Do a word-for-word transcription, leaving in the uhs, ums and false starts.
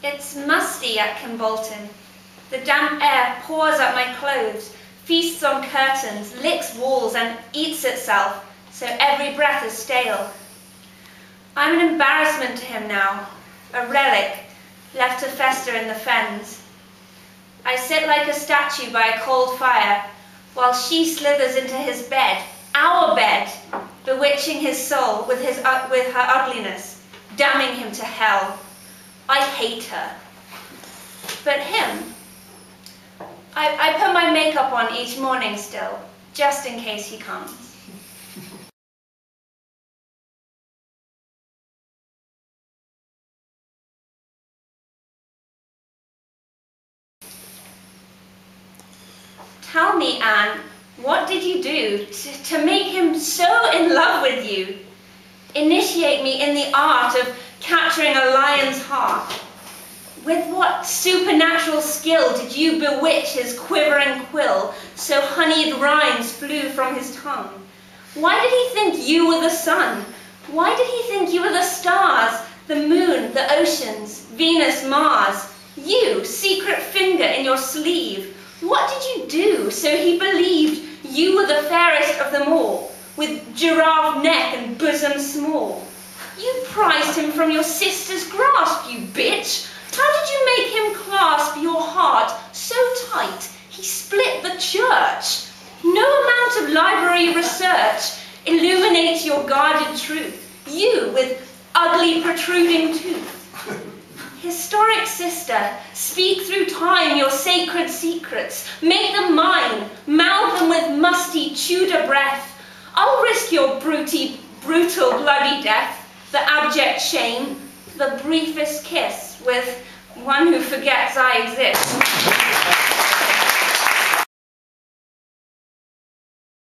It's musty at Kimbolton. The damp air pours up my clothes, feasts on curtains, licks walls, and eats itself, so every breath is stale. I'm an embarrassment to him now, a relic, left to fester in the fens. I sit like a statue by a cold fire, while she slithers into his bed, our bed, bewitching his soul with, his, uh, with her ugliness, damning him to hell. I hate her. But him, I, I put my makeup on each morning still, just in case he comes. Tell me, Anne, what did you do to, to make him so in love with you? Initiate me in the art of capturing a lion's heart. With what supernatural skill did you bewitch his quivering quill, so honeyed rhymes flew from his tongue? Why did he think you were the sun? Why did he think you were the stars, the moon, the oceans, Venus, Mars? You, secret finger in your sleeve, what did you do so he believed you were the fairest of them all, with giraffe neck and bosom small? You prized him from your sister's grasp, you bitch! How did you make him clasp your heart so tight he split the church? No amount of library research illuminates your guarded truth, you with ugly protruding tooth. Historic sister, speak through time your sacred secrets, make them mine, mouth them with musty Tudor breath. I'll risk your bruty, brutal, bloody death, the abject shame, the briefest kiss with one who forgets I exist.